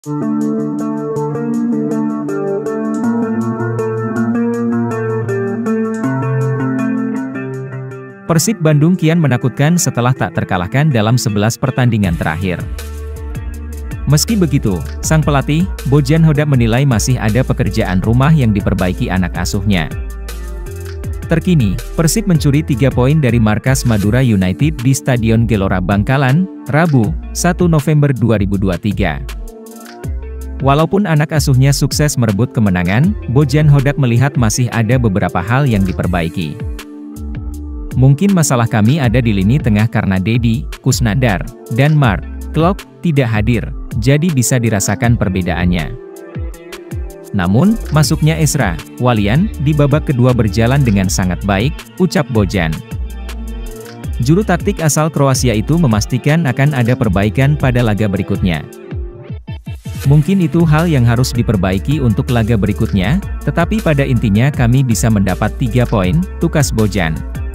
Persib Bandung kian menakutkan setelah tak terkalahkan dalam 11 pertandingan terakhir. Meski begitu, sang pelatih, Bojan Hodak menilai masih ada pekerjaan rumah yang diperbaiki anak asuhnya. Terkini, Persib mencuri 3 poin dari markas Madura United di Stadion Gelora Bangkalan, Rabu, 1 November 2023. Walaupun anak asuhnya sukses merebut kemenangan, Bojan Hodak melihat masih ada beberapa hal yang diperbaiki. Mungkin masalah kami ada di lini tengah karena Dedi, Kusnandar, dan Mark Klok tidak hadir, jadi bisa dirasakan perbedaannya. Namun, masuknya Ezra Walian di babak kedua berjalan dengan sangat baik, ucap Bojan. Juru taktik asal Kroasia itu memastikan akan ada perbaikan pada laga berikutnya. Mungkin itu hal yang harus diperbaiki untuk laga berikutnya, tetapi pada intinya kami bisa mendapat 3 poin, tukas Bojan.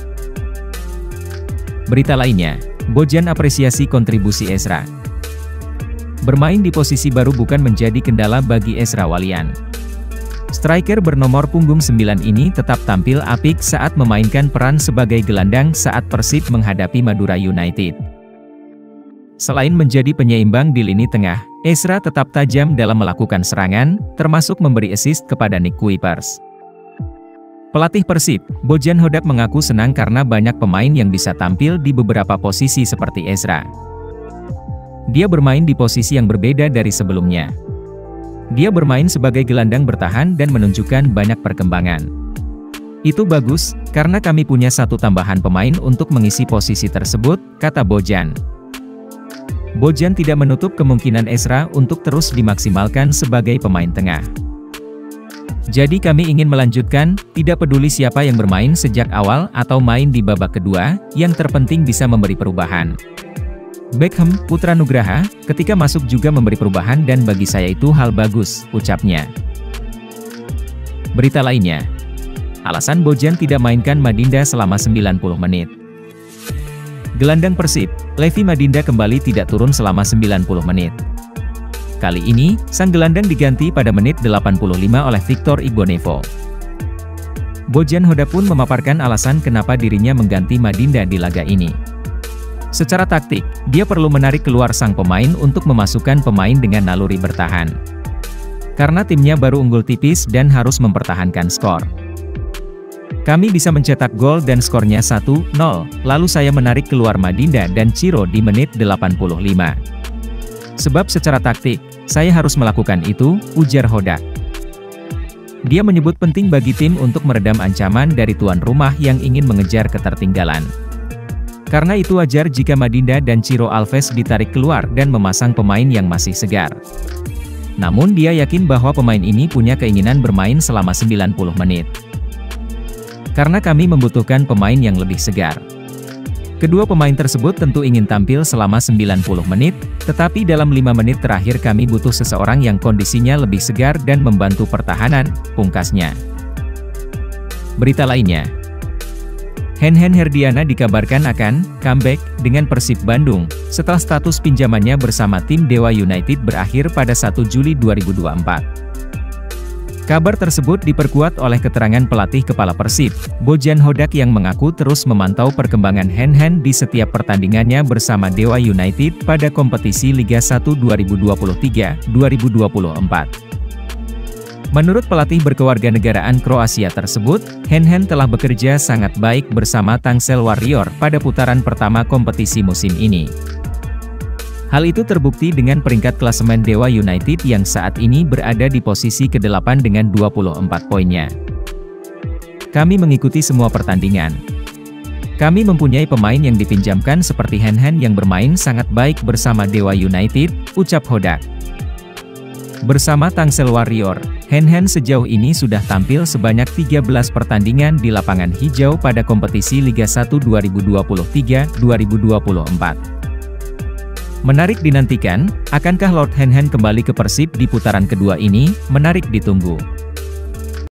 Berita lainnya, Bojan apresiasi kontribusi Ezra. Bermain di posisi baru bukan menjadi kendala bagi Ezra Walian. Striker bernomor punggung 9 ini tetap tampil apik saat memainkan peran sebagai gelandang saat Persib menghadapi Madura United. Selain menjadi penyeimbang di lini tengah, Ezra tetap tajam dalam melakukan serangan, termasuk memberi assist kepada Nick Kuipers. Pelatih Persib, Bojan Hodak mengaku senang karena banyak pemain yang bisa tampil di beberapa posisi seperti Ezra. Dia bermain di posisi yang berbeda dari sebelumnya. Dia bermain sebagai gelandang bertahan dan menunjukkan banyak perkembangan. Itu bagus, karena kami punya satu tambahan pemain untuk mengisi posisi tersebut, kata Bojan. Bojan tidak menutup kemungkinan Ezra untuk terus dimaksimalkan sebagai pemain tengah. Jadi kami ingin melanjutkan, tidak peduli siapa yang bermain sejak awal atau main di babak kedua, yang terpenting bisa memberi perubahan. Beckham, Putra Nugraha, ketika masuk juga memberi perubahan dan bagi saya itu hal bagus, ucapnya. Berita lainnya, alasan Bojan tidak mainkan Madinda selama 90 menit. Gelandang Persib, Levi Madinda kembali tidak turun selama 90 menit. Kali ini, sang gelandang diganti pada menit 85 oleh Victor Igbonevo. Bojan Hodak pun memaparkan alasan kenapa dirinya mengganti Madinda di laga ini. Secara taktik, dia perlu menarik keluar sang pemain untuk memasukkan pemain dengan naluri bertahan. Karena timnya baru unggul tipis dan harus mempertahankan skor. Kami bisa mencetak gol dan skornya 1-0, lalu saya menarik keluar Madinda dan Ciro di menit 85. Sebab secara taktik, saya harus melakukan itu, ujar Hodak. Dia menyebut penting bagi tim untuk meredam ancaman dari tuan rumah yang ingin mengejar ketertinggalan. Karena itu wajar jika Madinda dan Ciro Alves ditarik keluar dan memasang pemain yang masih segar. Namun dia yakin bahwa pemain ini punya keinginan bermain selama 90 menit. Karena kami membutuhkan pemain yang lebih segar. Kedua pemain tersebut tentu ingin tampil selama 90 menit, tetapi dalam 5 menit terakhir kami butuh seseorang yang kondisinya lebih segar dan membantu pertahanan, pungkasnya. Berita lainnya, Henhen Herdiana dikabarkan akan comeback dengan Persib Bandung, setelah status pinjamannya bersama tim Dewa United berakhir pada 1 Juli 2024. Kabar tersebut diperkuat oleh keterangan pelatih kepala Persib, Bojan Hodak yang mengaku terus memantau perkembangan Henhen di setiap pertandingannya bersama Dewa United pada kompetisi Liga 1 2023-2024. Menurut pelatih berkewarganegaraan Kroasia tersebut, Henhen telah bekerja sangat baik bersama Tangsel Warrior pada putaran pertama kompetisi musim ini. Hal itu terbukti dengan peringkat klasemen Dewa United yang saat ini berada di posisi ke-8 dengan 24 poinnya. Kami mengikuti semua pertandingan. Kami mempunyai pemain yang dipinjamkan seperti Henhen yang bermain sangat baik bersama Dewa United, ucap Hodak. Bersama Tangsel Warrior, Henhen sejauh ini sudah tampil sebanyak 13 pertandingan di lapangan hijau pada kompetisi Liga 1 2023-2024. Menarik dinantikan, akankah Lord Henhen kembali ke Persib di putaran kedua ini? Menarik ditunggu.